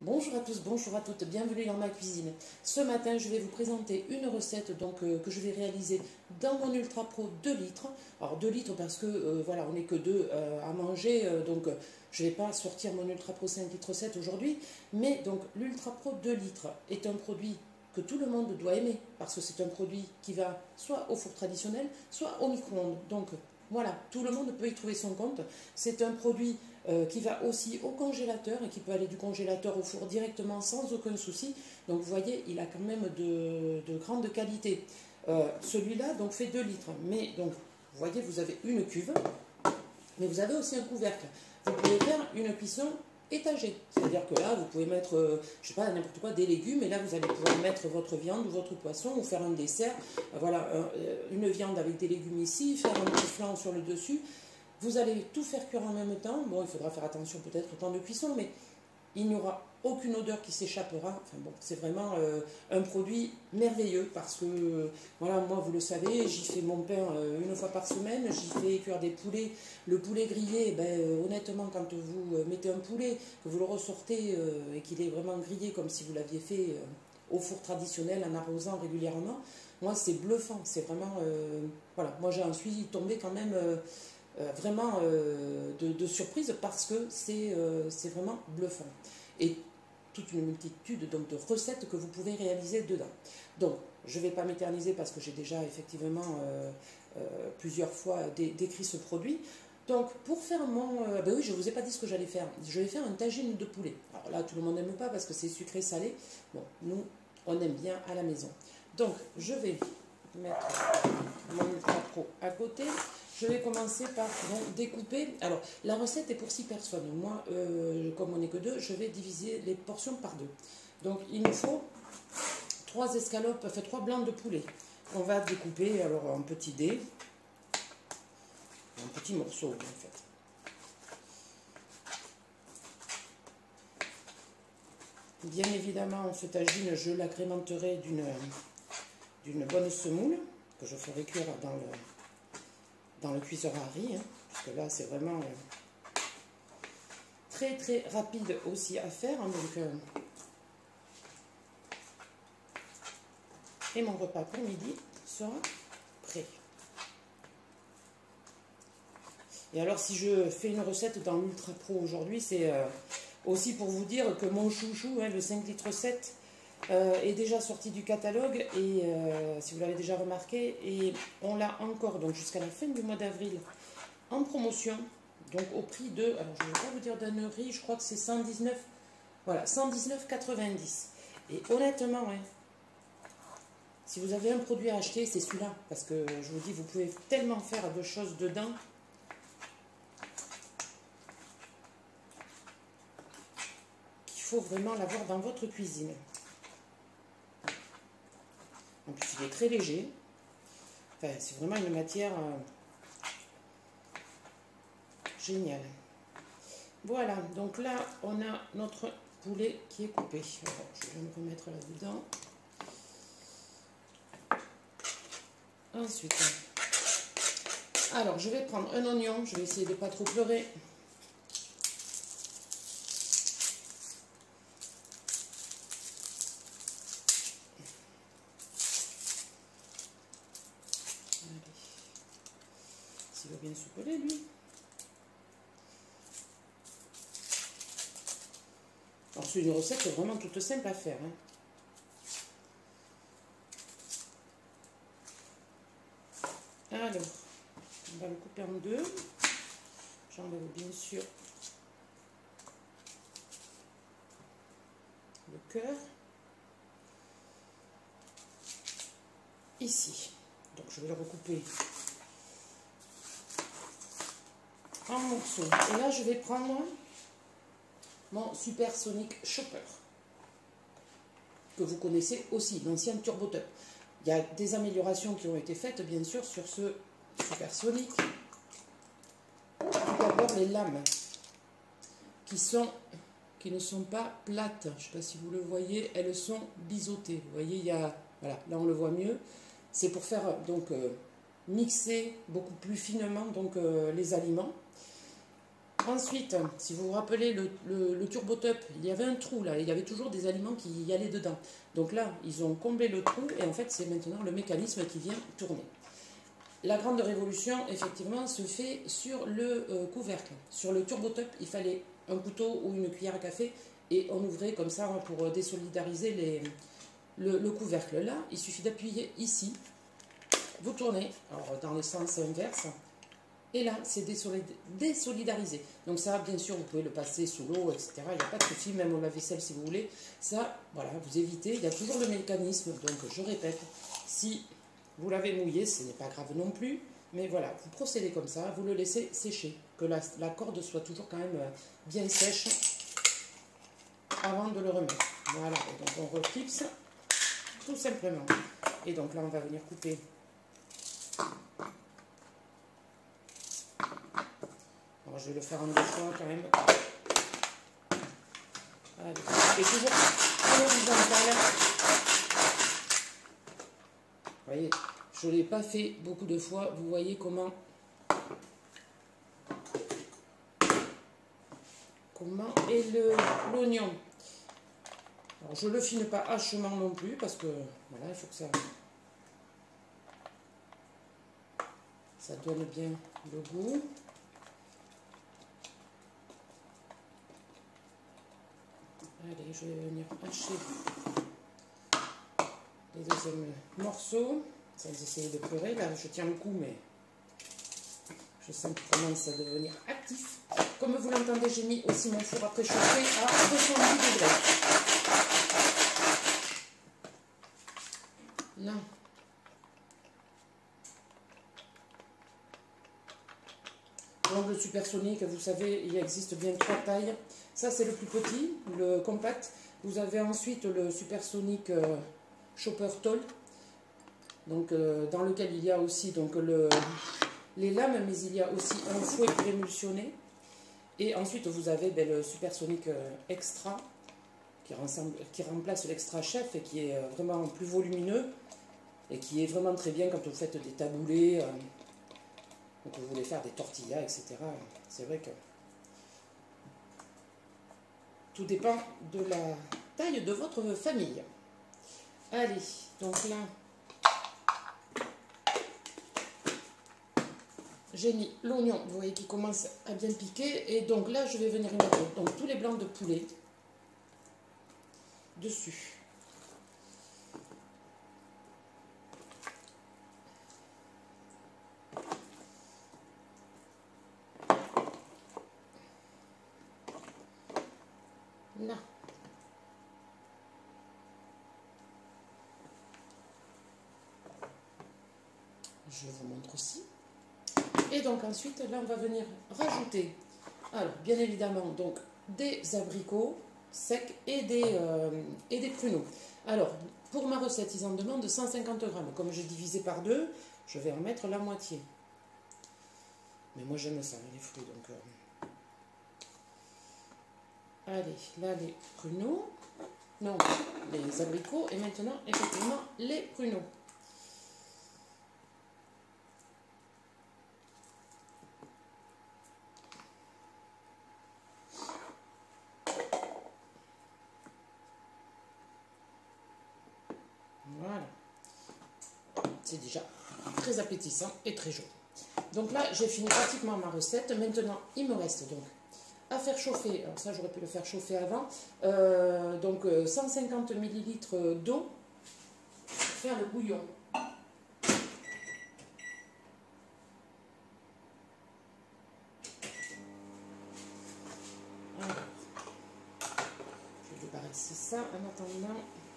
Bonjour à tous, bonjour à toutes, bienvenue dans ma cuisine. Ce matin, je vais vous présenter une recette que je vais réaliser dans mon Ultra Pro 2 litres. Alors 2 litres parce que voilà, on n'est que deux à manger, je ne vais pas sortir mon Ultra Pro 5 litres 7 aujourd'hui. Mais donc l'Ultra Pro 2 litres est un produit que tout le monde doit aimer parce que c'est un produit qui va soit au four traditionnel, soit au micro-ondes. Donc voilà, tout le monde peut y trouver son compte. C'est un produit qui va aussi au congélateur et qui peut aller du congélateur au four directement sans aucun souci. Donc vous voyez, il a quand même de grande qualité. Celui-là donc fait 2 litres. Mais donc, vous voyez, vous avez une cuve, mais vous avez aussi un couvercle. Vous pouvez faire une cuisson étagée. C'est-à-dire que là, vous pouvez mettre, je sais pas, n'importe quoi, des légumes, et là, vous allez pouvoir mettre votre viande ou votre poisson, ou faire un dessert. Voilà, une viande avec des légumes ici, faire un petit flan sur le dessus. Vous allez tout faire cuire en même temps. Bon, il faudra faire attention peut-être au temps de cuisson, mais il n'y aura aucune odeur qui s'échappera. Enfin bon, c'est vraiment un produit merveilleux parce que, voilà, moi, vous le savez, j'y fais mon pain une fois par semaine, j'y fais cuire des poulets. Le poulet grillé, honnêtement, quand vous mettez un poulet, que vous le ressortez et qu'il est vraiment grillé comme si vous l'aviez fait au four traditionnel en arrosant régulièrement, moi, c'est bluffant. C'est vraiment, voilà, moi, j'en suis tombée quand même... vraiment de surprise parce que c'est vraiment bluffant. Et toute une multitude donc, de recettes que vous pouvez réaliser dedans. Donc, je ne vais pas m'éterniser parce que j'ai déjà effectivement plusieurs fois décrit ce produit. Donc, pour faire mon... ben oui, je ne vous ai pas dit ce que j'allais faire. Je vais faire un tagine de poulet. Alors là, tout le monde n'aime pas parce que c'est sucré-salé. Bon, nous, on aime bien à la maison. Donc, je vais mettre mon Ultra Pro à côté. Je vais commencer par découper. Alors, la recette est pour 6 personnes. Moi, comme on n'est que 2, je vais diviser les portions par 2. Donc, il nous faut 3 escalopes, enfin 3 blancs de poulet. On va découper alors en petits dés, en petits morceaux en fait. Bien évidemment, ce tagine, je l'agrémenterai d'une bonne semoule que je ferai cuire dans le cuiseur à riz, hein, puisque là c'est vraiment très très rapide aussi à faire. Hein, et mon repas pour midi sera prêt. Et alors si je fais une recette dans l'Ultra Pro aujourd'hui, c'est aussi pour vous dire que mon chouchou, hein, le 5 litres 7, est déjà sorti du catalogue et si vous l'avez déjà remarqué, et on l'a encore donc jusqu'à la fin du mois d'avril en promotion, donc au prix de, alors je ne vais pas vous dire d'annerie, je crois que c'est 119, voilà, 119,90. Et honnêtement, hein, si vous avez un produit à acheter, c'est celui-là, parce que je vous dis, vous pouvez tellement faire de choses dedans. Qu'il faut vraiment l'avoir dans votre cuisine. En plus, il est très léger. Enfin, c'est vraiment une matière géniale. Voilà, donc là, on a notre poulet qui est coupé. Alors, je vais me remettre là-dedans. Ensuite, alors, je vais prendre un oignon. Je vais essayer de ne pas trop pleurer. Il va bien se coller, lui. Alors, c'est une recette vraiment toute simple à faire. Hein. Alors, on va le couper en deux. J'enlève bien sûr le cœur. Ici. Donc, je vais le recouper en morceaux. Et là, je vais prendre mon Supersonic Chopper, que vous connaissez aussi, l'ancien Turbo Top. Il y a des améliorations qui ont été faites, bien sûr, sur ce Supersonic. Tout d'abord, les lames qui ne sont pas plates. Je ne sais pas si vous le voyez, elles sont biseautées. Vous voyez, il y a, voilà, là on le voit mieux. C'est pour faire mixer beaucoup plus finement donc les aliments. Ensuite, si vous vous rappelez le Turbo Top, il y avait un trou là, il y avait toujours des aliments qui y allaient dedans. Donc là, ils ont comblé le trou et en fait, c'est maintenant le mécanisme qui vient tourner. La grande révolution, effectivement, se fait sur le couvercle. Sur le Turbo Top, il fallait un couteau ou une cuillère à café et on ouvrait comme ça pour désolidariser le couvercle. Là, il suffit d'appuyer ici, vous tournez, alors dans le sens inverse, et là, c'est désolidarisé. Donc ça, bien sûr, vous pouvez le passer sous l'eau, etc. Il n'y a pas de souci, même au lave-vaisselle si vous voulez. Ça, voilà, vous évitez. Il y a toujours le mécanisme. Donc, je répète, si vous l'avez mouillé, ce n'est pas grave non plus. Mais voilà, vous procédez comme ça, vous le laissez sécher. Que la corde soit toujours quand même bien sèche avant de le remettre. Voilà, et donc on reclipse tout simplement. Et donc là, on va venir couper. Alors, je vais le faire en deux fois quand même. Allez. Et toujours en horizontal. Vous voyez, je ne l'ai pas fait beaucoup de fois. Vous voyez comment est l'oignon. Alors, je ne le fine pas hachement non plus parce que voilà, il faut que ça donne bien le goût. Allez, je vais venir hacher les deuxièmes morceaux sans essayer de pleurer. Là, je tiens le coup, mais je sens qu'il commence à devenir actif. Comme vous l'entendez, j'ai mis aussi mon four à préchauffer à 210 degrés. Là. Donc le supersonique, vous savez, il existe bien 3 tailles. Ça, c'est le plus petit, le compact. Vous avez ensuite le supersonique Chopper Tall, donc, dans lequel il y a aussi donc, les lames, mais il y a aussi un fouet pour émulsionner. Et ensuite, vous avez le supersonique Extra, qui remplace l'Extra Chef et qui est vraiment plus volumineux et qui est vraiment très bien quand vous faites des taboulés, donc vous voulez faire des tortillas, etc. C'est vrai que tout dépend de la taille de votre famille. Allez, donc là, j'ai mis l'oignon, vous voyez, qui commence à bien piquer. Et donc là, je vais venir mettre donc, tous les blancs de poulet dessus. Là. Je vous montre aussi. Et donc ensuite, là, on va venir rajouter, alors bien évidemment, donc des abricots secs et des pruneaux. Alors, pour ma recette, ils en demandent 150 grammes. Comme j'ai divisé par 2, je vais en mettre la moitié. Mais moi, j'aime ça, les fruits, donc... Allez, là, les pruneaux. Non, les abricots. Et maintenant, effectivement, les pruneaux. Voilà. C'est déjà très appétissant et très chaud. Donc là, j'ai fini pratiquement ma recette. Maintenant, il me reste donc à faire chauffer. Alors ça, j'aurais pu le faire chauffer avant. Donc 150 ml d'eau pour faire le bouillon. Alors, je vais débarrasser ça en attendant.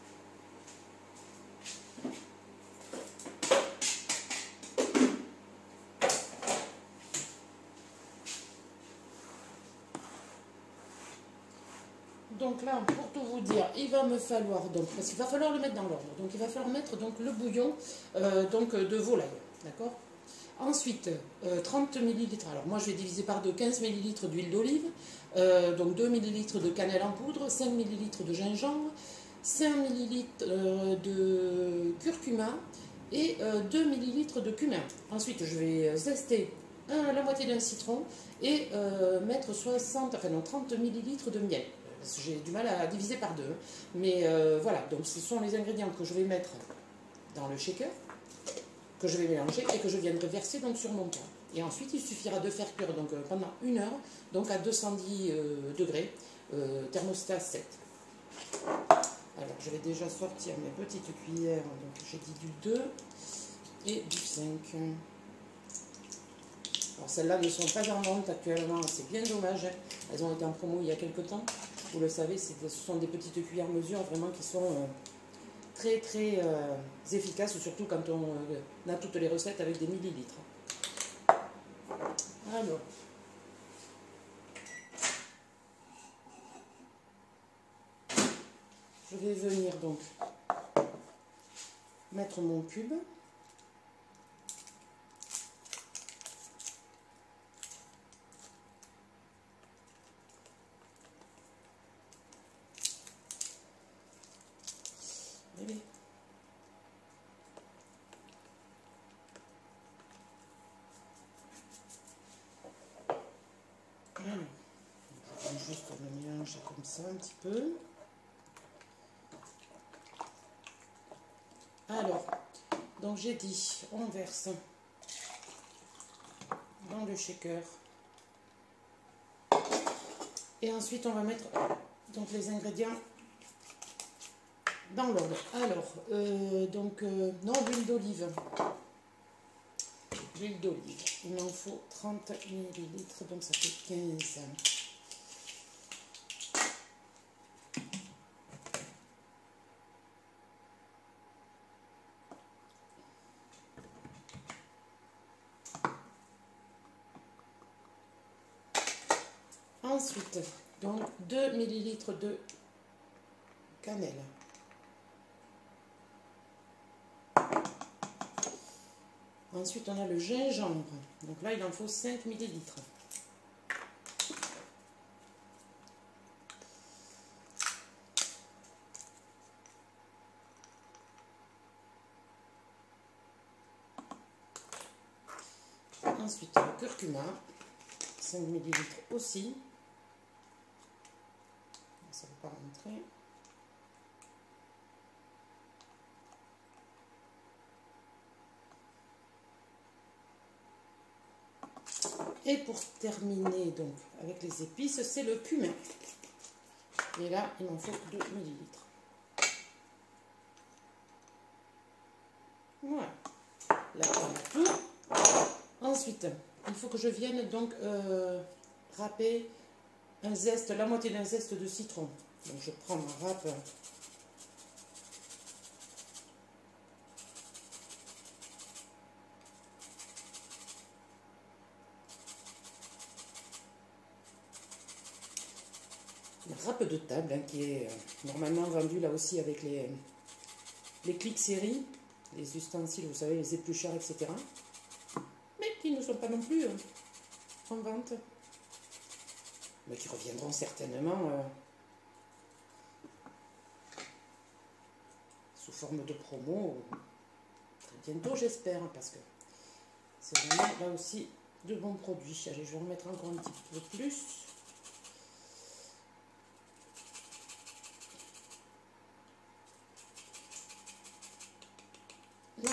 Donc là, pour tout vous dire, il va me falloir, donc, parce qu'il va falloir le mettre dans l'ordre, donc il va falloir mettre donc, le bouillon donc, de volaille, d'accord. Ensuite, 30 ml, alors moi je vais diviser par 2, 15 ml d'huile d'olive, donc 2 ml de cannelle en poudre, 5 ml de gingembre, 5 ml de curcuma et 2 ml de cumin. Ensuite, je vais zester la moitié d'un citron et mettre 60, enfin non, 30 millilitres de miel. J'ai du mal à diviser par deux. Mais voilà, donc ce sont les ingrédients que je vais mettre dans le shaker, que je vais mélanger et que je viendrai verser donc sur mon plat. Et ensuite, il suffira de faire cuire donc, pendant 1 heure, donc à 210 degrés, thermostat 7. Alors, je vais déjà sortir mes petites cuillères. Donc, j'ai dit du 2 et du 5. Alors, celles-là ne sont pas en vente actuellement, c'est bien dommage. Elles ont été en promo il y a quelques temps. Vous le savez, ce sont des petites cuillères mesure vraiment qui sont très très efficaces, surtout quand on a toutes les recettes avec des millilitres. Alors, je vais venir donc mettre mon cube. Allez. Alors, je vais juste le mélanger comme ça un petit peu. Alors, donc j'ai dit, on verse dans le shaker. Et ensuite, on va mettre donc les ingrédients dans l'ordre. Alors, non, l'huile d'olive. L'huile d'olive. Il m'en faut 30 millilitres, donc ça fait 15. Ensuite, donc 2 millilitres de cannelle. Ensuite, on a le gingembre. Donc là, il en faut 5 millilitres. Ensuite, le curcuma, 5 millilitres aussi. Ça ne va pas rentrer. Et pour terminer donc avec les épices, c'est le cumin. Et là, il m'en faut 2 millilitres. Voilà. Là, on a tout. Ensuite, il faut que je vienne donc râper un zeste, la moitié d'un zeste de citron. Donc je prends ma râpe. Une râpe de table hein, qui est normalement vendue là aussi avec les clics séries, les ustensiles, vous savez, les éplucheurs, etc. Mais qui ne sont pas non plus en vente. Mais qui reviendront certainement sous forme de promo très bientôt, j'espère, parce que c'est vraiment là aussi de bons produits. Allez, je vais en mettre encore un petit peu plus. Là.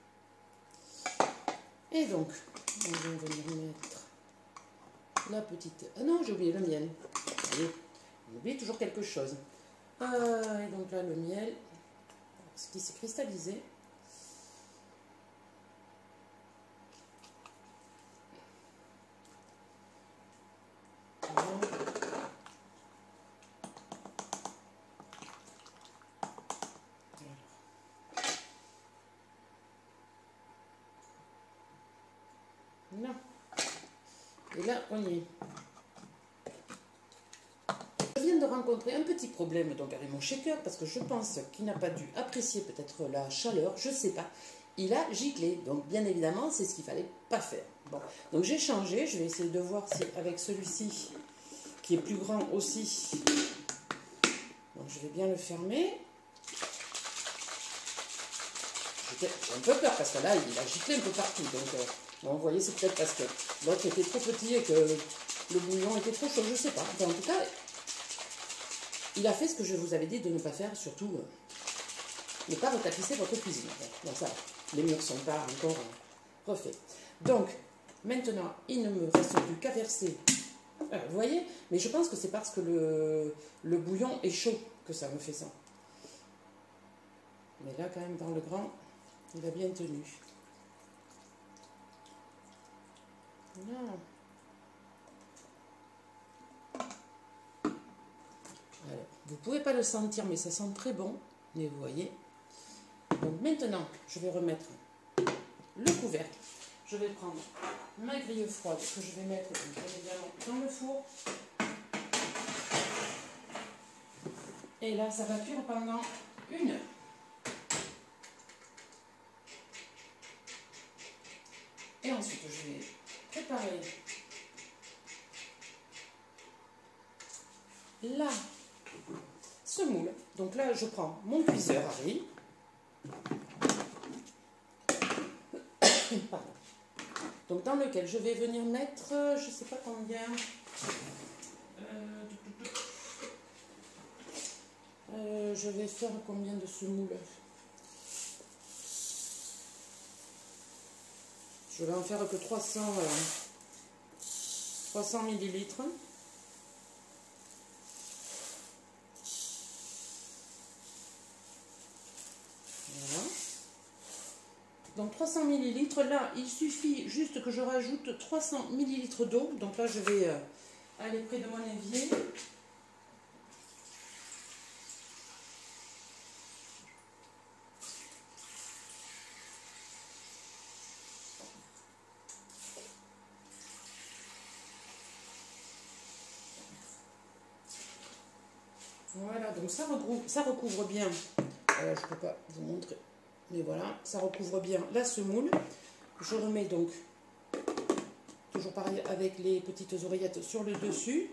Et donc, on va venir mettre la petite... Ah non, j'ai oublié le miel. On oublie toujours quelque chose. Et donc là, le miel, ce qui s'est cristallisé. Là. Et là, on y est. Je viens de rencontrer un petit problème donc avec mon shaker parce que je pense qu'il n'a pas dû apprécier peut-être la chaleur, je ne sais pas. Il a giclé, donc bien évidemment, c'est ce qu'il ne fallait pas faire. Bon, donc j'ai changé, je vais essayer de voir si avec celui-ci, qui est plus grand aussi, donc je vais bien le fermer. J'ai un peu peur parce que là, il a giclé un peu partout, donc Bon, vous voyez, c'est peut-être parce que l'autre était trop petit et que le bouillon était trop chaud, je ne sais pas. Enfin, en tout cas, il a fait ce que je vous avais dit de ne pas faire, surtout ne pas retapisser votre cuisine. Bon, ça va, les murs ne sont pas encore refaits. Donc, maintenant, il ne me reste plus qu'à verser. Vous voyez, mais je pense que c'est parce que le bouillon est chaud que ça me fait ça. Mais là, quand même, dans le grand, il a bien tenu. Voilà. Alors, vous ne pouvez pas le sentir, mais ça sent très bon. Mais vous voyez. Donc maintenant, je vais remettre le couvercle. Je vais prendre ma grille froide que je vais mettre évidemment dans le four. Et là, ça va cuire pendant 1 heure. Et ensuite, je vais préparer la semoule. Donc là, je prends mon cuiseur à riz. Pardon. Donc dans lequel je vais venir mettre, je ne sais pas combien, je vais faire combien de semoule? Je vais en faire que 300 millilitres. Voilà. Donc 300 millilitres, là, il suffit juste que je rajoute 300 millilitres d'eau. Donc là, je vais aller près de mon évier. Voilà, donc ça recouvre bien, je ne peux pas vous montrer, mais voilà, ça recouvre bien la semoule. Je remets donc, toujours pareil avec les petites oreillettes sur le dessus.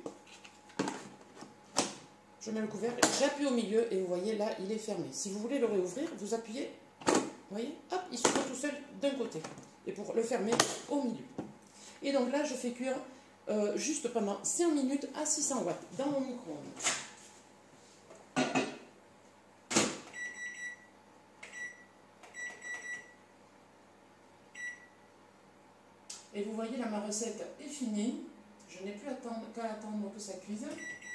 Je mets le couvercle, j'appuie au milieu et vous voyez là, il est fermé. Si vous voulez le réouvrir, vous appuyez, vous voyez, hop, il s'ouvre tout seul d'un côté. Et pour le fermer au milieu. Et donc là, je fais cuire juste pendant 5 minutes à 600 watts dans mon micro-ondes. Et vous voyez là, ma recette est finie. Je n'ai plus qu'à attendre que ça cuise.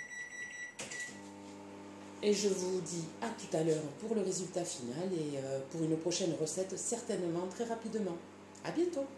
Et je vous dis à tout à l'heure pour le résultat final et pour une prochaine recette certainement très rapidement. À bientôt!